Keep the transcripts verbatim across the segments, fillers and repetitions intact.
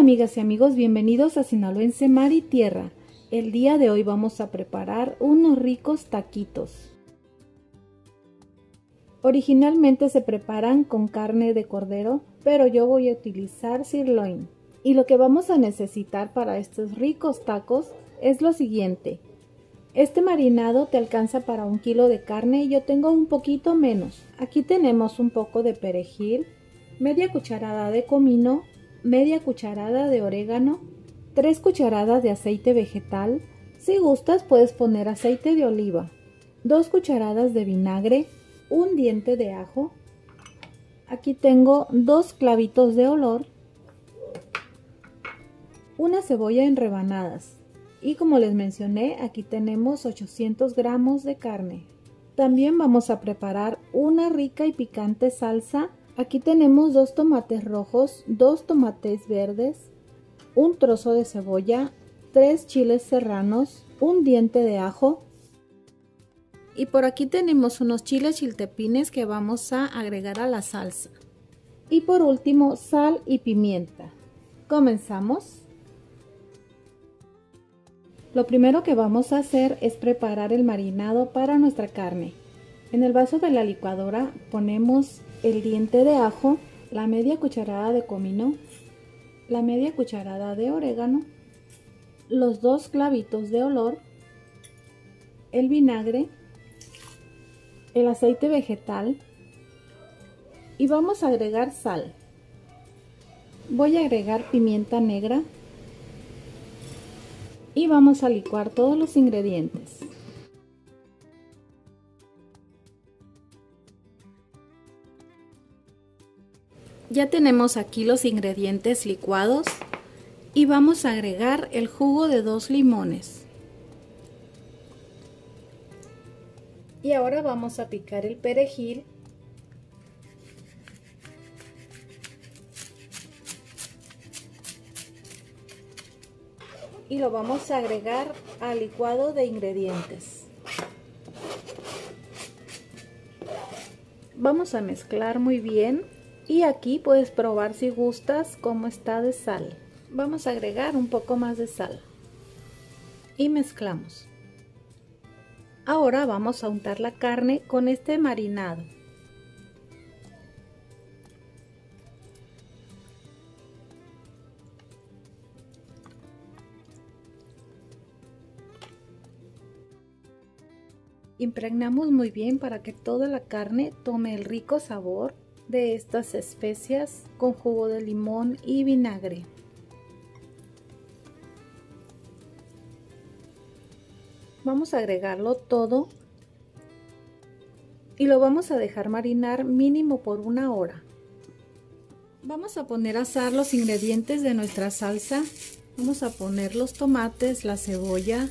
amigas y amigos, bienvenidos a Sinaloense Mar y Tierra. El día de hoy vamos a preparar unos ricos taquitos. Originalmente se preparan con carne de cordero, pero yo voy a utilizar sirloin. Y lo que vamos a necesitar para estos ricos tacos es lo siguiente. Este marinado te alcanza para un kilo de carne y yo tengo un poquito menos. Aquí tenemos un poco de perejil, media cucharada de comino, media cucharada de orégano, tres cucharadas de aceite vegetal, si gustas puedes poner aceite de oliva, dos cucharadas de vinagre, un diente de ajo, aquí tengo dos clavitos de olor, una cebolla en rebanadas y como les mencioné aquí tenemos ochocientos gramos de carne. También vamos a preparar una rica y picante salsa. Aquí tenemos dos tomates rojos, dos tomates verdes, un trozo de cebolla, tres chiles serranos, un diente de ajo. Y por aquí tenemos unos chiles chiltepines que vamos a agregar a la salsa. Y por último, sal y pimienta. Comenzamos. Lo primero que vamos a hacer es preparar el marinado para nuestra carne. En el vaso de la licuadora ponemos el diente de ajo, la media cucharada de comino, la media cucharada de orégano, los dos clavitos de olor, el vinagre, el aceite vegetal y vamos a agregar sal. Voy a agregar pimienta negra y vamos a licuar todos los ingredientes. Ya tenemos aquí los ingredientes licuados y vamos a agregar el jugo de dos limones. Y ahora vamos a picar el perejil. Y lo vamos a agregar al licuado de ingredientes. Vamos a mezclar muy bien. Y aquí puedes probar si gustas cómo está de sal. Vamos a agregar un poco más de sal. Y mezclamos. Ahora vamos a untar la carne con este marinado. Impregnamos muy bien para que toda la carne tome el rico sabor de estas especias con jugo de limón y vinagre. Vamos a agregarlo todo y lo vamos a dejar marinar mínimo por una hora. Vamos a poner a asar los ingredientes de nuestra salsa. Vamos a poner los tomates, la cebolla,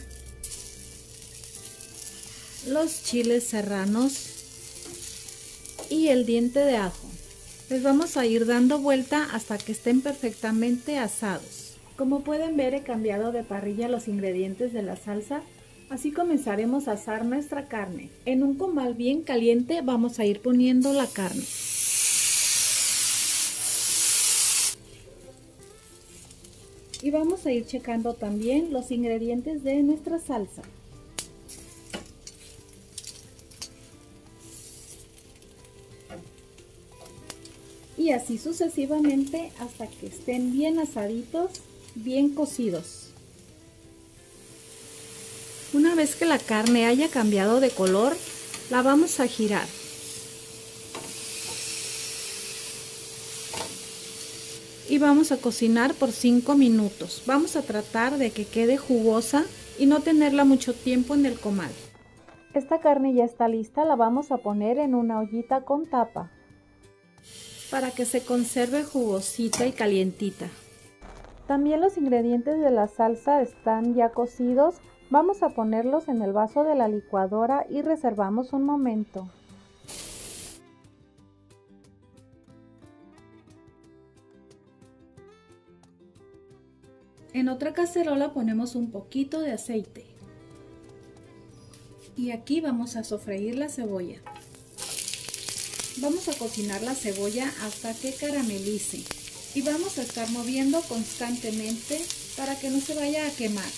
los chiles serranos y el diente de ajo. Les vamos a ir dando vuelta hasta que estén perfectamente asados. Como pueden ver, he cambiado de parrilla los ingredientes de la salsa. Así comenzaremos a asar nuestra carne. En un comal bien caliente vamos a ir poniendo la carne. Y vamos a ir checando también los ingredientes de nuestra salsa. Y así sucesivamente hasta que estén bien asaditos, bien cocidos. Una vez que la carne haya cambiado de color, la vamos a girar. Y vamos a cocinar por cinco minutos. Vamos a tratar de que quede jugosa y no tenerla mucho tiempo en el comal. Esta carne ya está lista, la vamos a poner en una ollita con tapa para que se conserve jugosita y calientita. También los ingredientes de la salsa están ya cocidos. Vamos a ponerlos en el vaso de la licuadora y reservamos un momento. En otra cacerola ponemos un poquito de aceite. Y aquí vamos a sofreír la cebolla. Vamos a cocinar la cebolla hasta que caramelice. y vamos a estar moviendo constantemente para que no se vaya a quemar.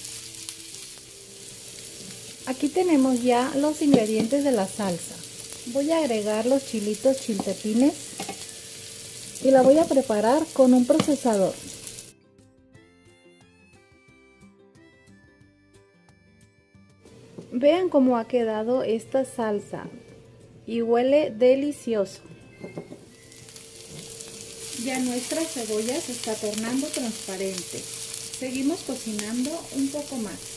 Aquí tenemos ya los ingredientes de la salsa. Voy a agregar los chilitos chiltepines y la voy a preparar con un procesador. Vean cómo ha quedado esta salsa y huele delicioso. Ya nuestra cebolla se está tornando transparente. Seguimos cocinando un poco más.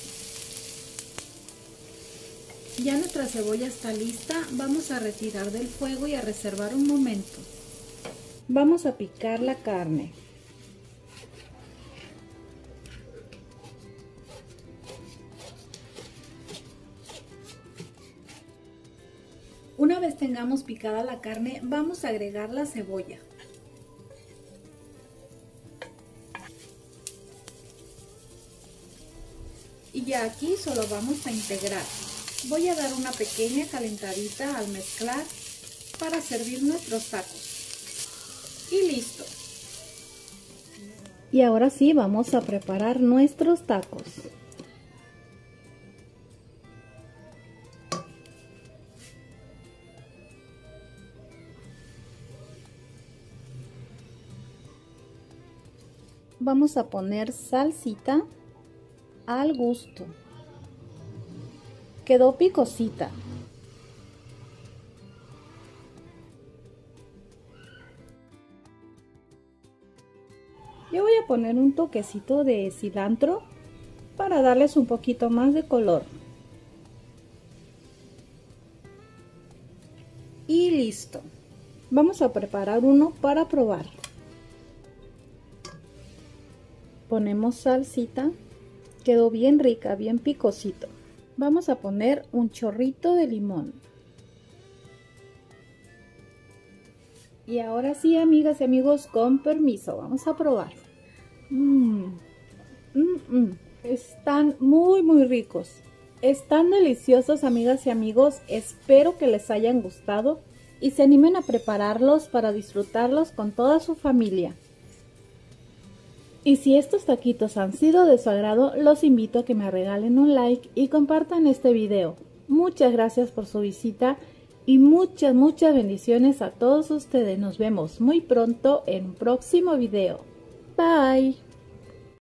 Ya nuestra cebolla está lista, vamos a retirar del fuego y a reservar un momento. Vamos a picar la carne. Una vez tengamos picada la carne, vamos a agregar la cebolla. Y ya aquí solo vamos a integrar. Voy a dar una pequeña calentadita al mezclar para servir nuestros tacos. Y listo. Y ahora sí vamos a preparar nuestros tacos. Vamos a poner salsita al gusto. Quedó picosita. Yo voy a poner un toquecito de cilantro para darles un poquito más de color. Y listo. Vamos a preparar uno para probar. Ponemos salsita. Quedó bien rica, bien picosito. Vamos a poner un chorrito de limón. Y ahora sí, amigas y amigos, con permiso, vamos a probar. Mm, mm, mm. Están muy, muy ricos. Están deliciosos, amigas y amigos. Espero que les hayan gustado y se animen a prepararlos para disfrutarlos con toda su familia. Y si estos taquitos han sido de su agrado, los invito a que me regalen un like y compartan este video. Muchas gracias por su visita y muchas, muchas bendiciones a todos ustedes. Nos vemos muy pronto en un próximo video. Bye.